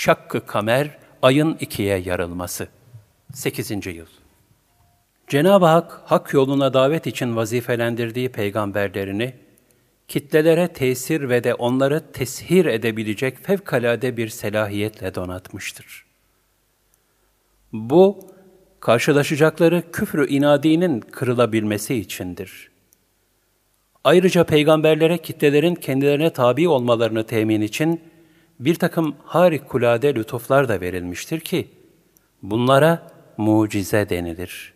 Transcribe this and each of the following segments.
Şakkı kamer, ayın ikiye yarılması. 8. yıl. Cenab-ı Hak, hak yoluna davet için vazifelendirdiği peygamberlerini, kitlelere tesir ve de onları teshir edebilecek fevkalade bir selahiyetle donatmıştır. Bu, karşılaşacakları küfr-ü inadinin kırılabilmesi içindir. Ayrıca peygamberlere kitlelerin kendilerine tabi olmalarını temin için bir takım harikulade lütuflar da verilmiştir ki, bunlara mucize denilir.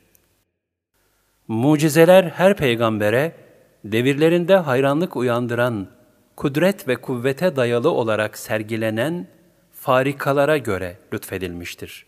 Mucizeler her peygambere, devirlerinde hayranlık uyandıran, kudret ve kuvvete dayalı olarak sergilenen farikalara göre lütfedilmiştir.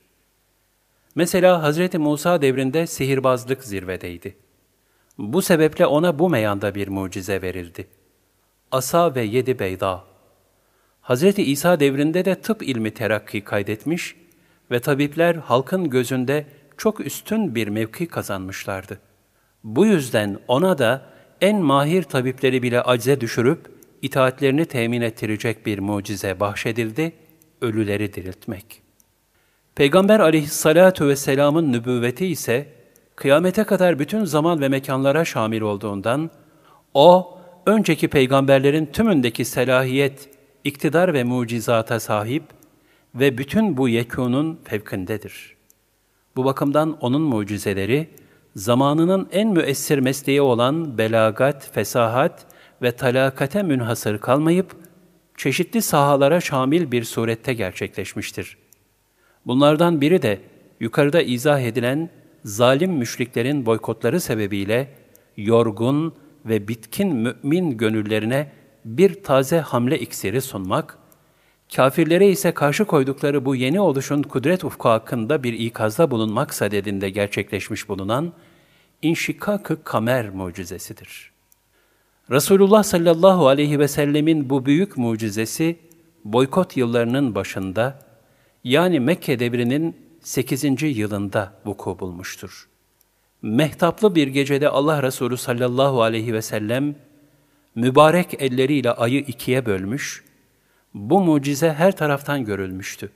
Mesela Hz. Musa devrinde sihirbazlık zirvedeydi. Bu sebeple ona bu meyanda bir mucize verildi. Asa ve 7 beyda. Hz. İsa devrinde de tıp ilmi terakki kaydetmiş ve tabipler halkın gözünde çok üstün bir mevki kazanmışlardı. Bu yüzden ona da en mahir tabipleri bile acize düşürüp itaatlerini temin ettirecek bir mucize bahşedildi, ölüleri diriltmek. Peygamber aleyhissalâtu vesselâmın nübüvveti ise kıyamete kadar bütün zaman ve mekanlara şamil olduğundan, o, önceki peygamberlerin tümündeki selahiyet, iktidar ve mucizata sahip ve bütün bu yekûnun fevkindedir. Bu bakımdan onun mucizeleri, zamanının en müessir mesleği olan belagat, fesahat ve talakate münhasır kalmayıp, çeşitli sahalara şamil bir surette gerçekleşmiştir. Bunlardan biri de yukarıda izah edilen zalim müşriklerin boykotları sebebiyle yorgun ve bitkin mümin gönüllerine bir taze hamle iksiri sunmak, kâfirlere ise karşı koydukları bu yeni oluşun kudret ufku hakkında bir ikazda bulunmak sadedinde gerçekleşmiş bulunan İnşikak-ı kamer mucizesidir. Resulullah sallallahu aleyhi ve sellemin bu büyük mucizesi, boykot yıllarının başında, yani Mekke devrinin 8. yılında vuku bulmuştur. Mehtaplı bir gecede Allah Resulü sallallahu aleyhi ve sellem, mübarek elleriyle ayı ikiye bölmüş, bu mucize her taraftan görülmüştü.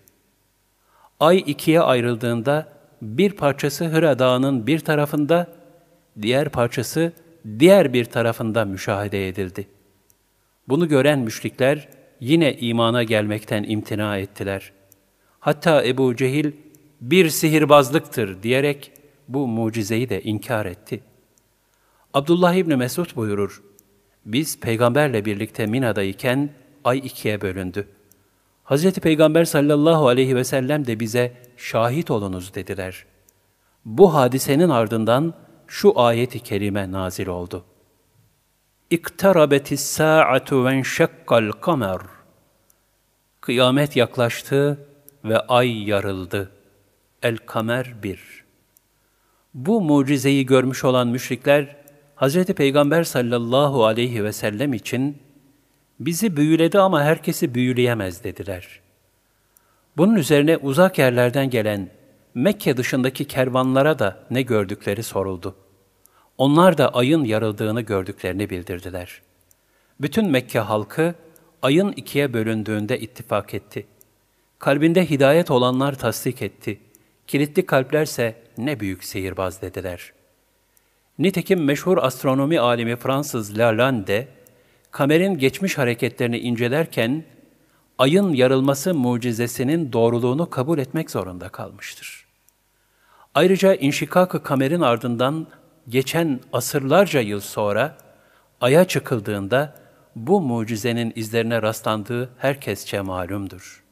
Ay ikiye ayrıldığında bir parçası Hıra Dağı'nın bir tarafında, diğer parçası diğer bir tarafında müşahede edildi. Bunu gören müşrikler yine imana gelmekten imtina ettiler. Hatta Ebu Cehil bir sihirbazlıktır diyerek bu mucizeyi de inkar etti. Abdullah İbni Mesud buyurur, biz peygamberle birlikte Mina'dayken ay ikiye bölündü. Hazreti Peygamber sallallahu aleyhi ve sellem de bize şahit olunuz dediler. Bu hadisenin ardından şu ayet-i kerime nazil oldu. İktarabetis sa'atu ve enşakkal kamer. Kıyamet yaklaştı ve ay yarıldı. El-Kamer 1. Bu mucizeyi görmüş olan müşrikler, Hz. Peygamber sallallahu aleyhi ve sellem için, bizi büyüledi ama herkesi büyüleyemez dediler. Bunun üzerine uzak yerlerden gelen Mekke dışındaki kervanlara da ne gördükleri soruldu. Onlar da ayın yarıldığını gördüklerini bildirdiler. Bütün Mekke halkı ayın ikiye bölündüğünde ittifak etti. Kalbinde hidayet olanlar tasdik etti. Kilitli kalplerse ne büyük sihirbaz dediler. Nitekim meşhur astronomi alimi Fransız Lalande, kamerin geçmiş hareketlerini incelerken, ayın yarılması mucizesinin doğruluğunu kabul etmek zorunda kalmıştır. Ayrıca inşikak-ı kamerin ardından geçen asırlarca yıl sonra, aya çıkıldığında bu mucizenin izlerine rastlandığı herkesçe malumdur.